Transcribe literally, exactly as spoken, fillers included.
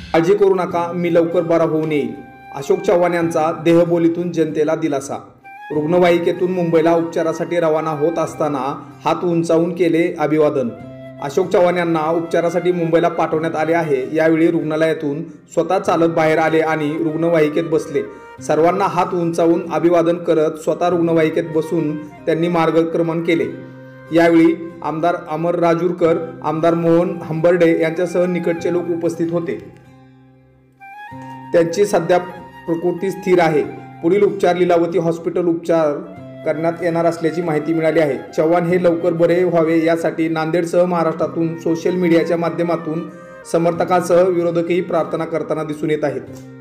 काळजी करू नका, मी लवकर बरा होऊन येईल. अशोक चव्हाण यांचा देहबोलीतून जनतेला दिलासा. रुग्णवाहिकेतून मुंबईला उपचारासाठी रवाना होत असताना हात उंचावून केले अभिवादन. अशोक चव्हाण यांना उपचारासाठी मुंबईला पाठवण्यात आले आहे. यावेळी रुग्णालयातून स्वतः चालत बाहेर आले आणि रुग्णवाहिकेत बसले. सर्वांना हात उंचावून अभिवादन करत स्वतः रुग्णवाहिकेत बसून त्यांनी मार्गक्रमण केले. यावेळी आमदार अमर राजूरकर, आमदार मोहन हंबर्डे यांच्यासह निकटचे लोक उपस्थित होते. त्यांची सध्या प्रकृती स्थिर आहे. पुढील उपचार लीलावती हॉस्पिटल उपचार करण्यात येणार असल्याची माहिती मिळाली आहे. चव्हाण हे लवकर बरे व्हावे यासाठी नांदेडसह महाराष्ट्रातून सोशल मीडियाच्या माध्यमातून समर्थकांसह विरोधकही प्रार्थना करताना दिसून येत आहेत.